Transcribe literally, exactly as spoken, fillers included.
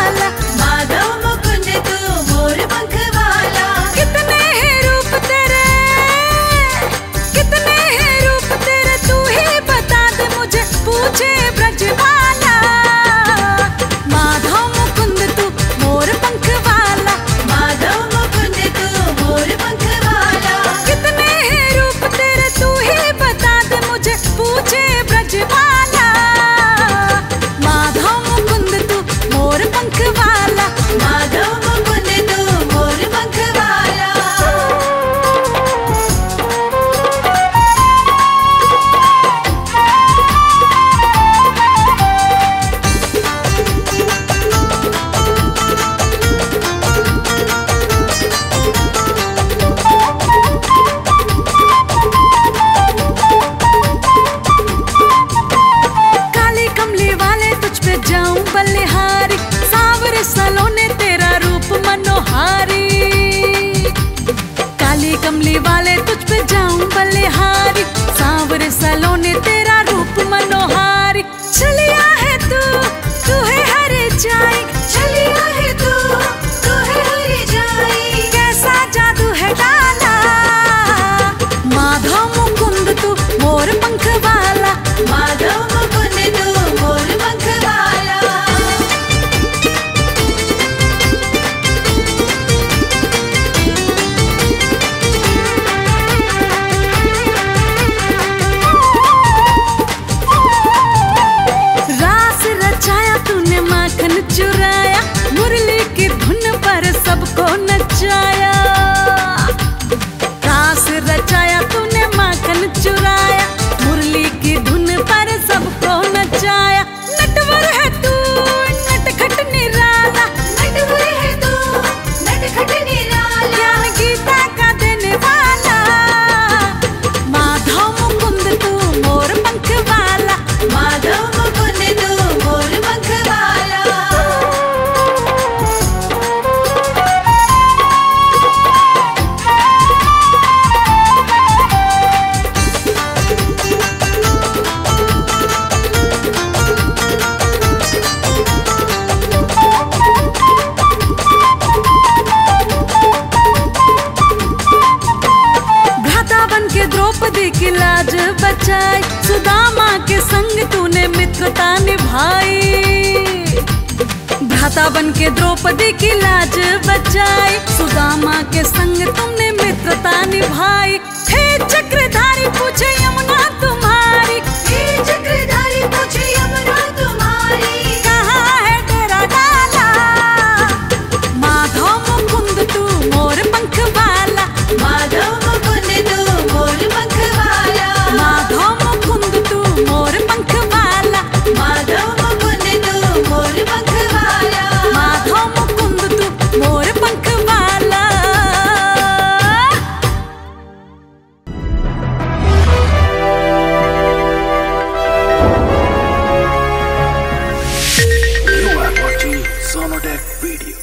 वाला, माधव मुकुंद तू मोर पंख वाला। कितने हैं रूप तेरे, कितने हैं रूप तेरे, तू ही बता दे मुझे, पूछे ब्रजवाला। माधव मुकुंद तू मोर पंख वाला, माधव मुकुंद तू मोर पंख वाला। कितने हैं रूप तेरे, तू ही बता दे मुझे, पूछे ब्रजवाला। माधव मुकुंद तू मोर पंख वाला, माधव मुकुंद तू मोर पंख वाला। काली कमली वाले तुझ पे जाऊं बलिहारी, सांवरे सलोने तेरा रूप मनोहारी। काली कमली वाले तुझ पे जाऊं बलिहारी, सांवरे सलोने तेरा रूप मनोहारी। चलिया है तू, तू है हरे जाई, चलिया है तू, तू है हरि जाई। कैसा जादू है डाला। माधव मुकुंद तू मोर पंख वाला, माधव मुकुंद तू मोर पंख वाला। रास रचाया तूने माखन चुराया, मुरली की धुन पर सबको नचाया। रास रचाया तूने माखन चुराया, मुरली की धुन पर सबको नचाया। नटवर है तू नटखट निराला, नटवर है तू, नटखट निराला। ज्ञान गीता का देने वाला। माधव मुकुंद तू मोर पंख वाला, माधव मुकुंद तू मोर पंख वाला। भ्राता बन के द्रौपदी की लाज बचाई, सुदामा के संग तूने मित्रता निभाई। भ्राता बन के द्रौपदी की लाज बचाई, सुदामा के संग तुमने मित्रता निभाई। हे चक्रधारी पूछे यमुना तुम्हारी, हे चक्रधारी पूछे यमुना तुम्हारी। कहाँ है तेरा डाला। माधव मुकुंद तू मोर पंख वाला, माधव मुकुंद तू मोर पंख वाला। माधव मुकुंद तू मोर पंख वाला, माधव मुकुंद तू मोर पंख वाला। माधव मुकुंद तू मोर पंख वाला। You are watching Sonodec video.